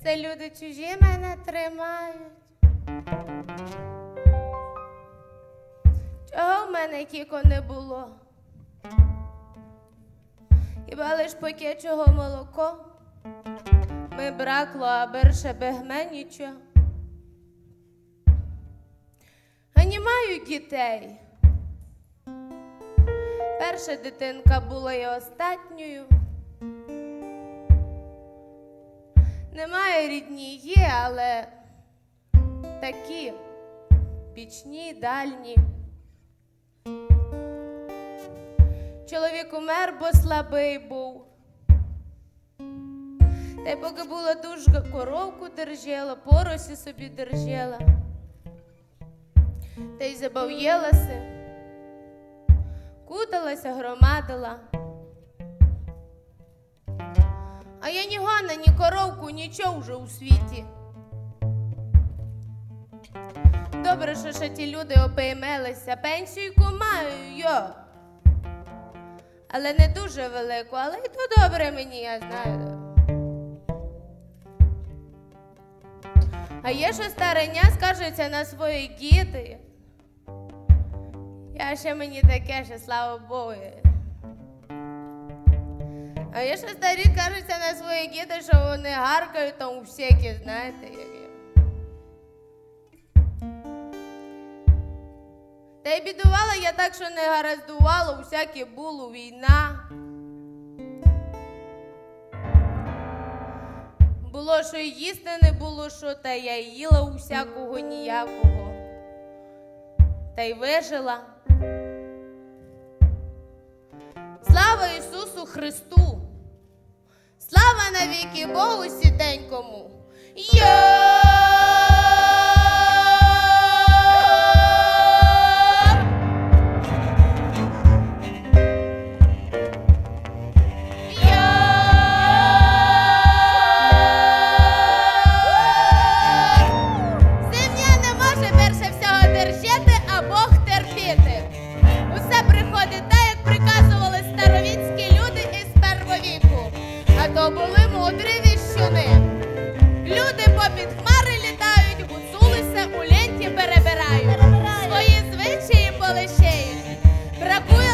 та люди чужі мене тримають. Чого в мене кіко не було? Хіба лиш поки чого молоко? Ми бракло, а бирше бегме нічого. А не маю дітей. Перша дитинка була і остатньою. Немає рідні, є, але такі бічні, дальні. Чоловік умер, бо слабий був. Та й поки була дужка, коровку держала, поросі собі держала. Та й забав'єлася, куталася, громадила. А я ні гона, ні коровку, нічого вже у світі. Добре, що ще ті люди опеймелися, пенсійку маю, йо. Але не дуже велику, але й то добре мені, я знаю. А є, що стареня скаржиться на свої діти. Я ще мені таке, що слава Богу. А є, що старі кажуться на свої діти, що вони гаркають там у всякі, знаєте, які. Та й бідувала я так, що не гараздувало, усяке було, війна. Було, що й їсти не було, що, та я їла усякого ніякого. Та й вижила. Слава Ісусу Христу! Слава навіки Богу сіденькому! То були мудрі віщуни. Люди попід хмари літають, гуцулися у ленті перебирають. Свої звичаї полишають. Бракує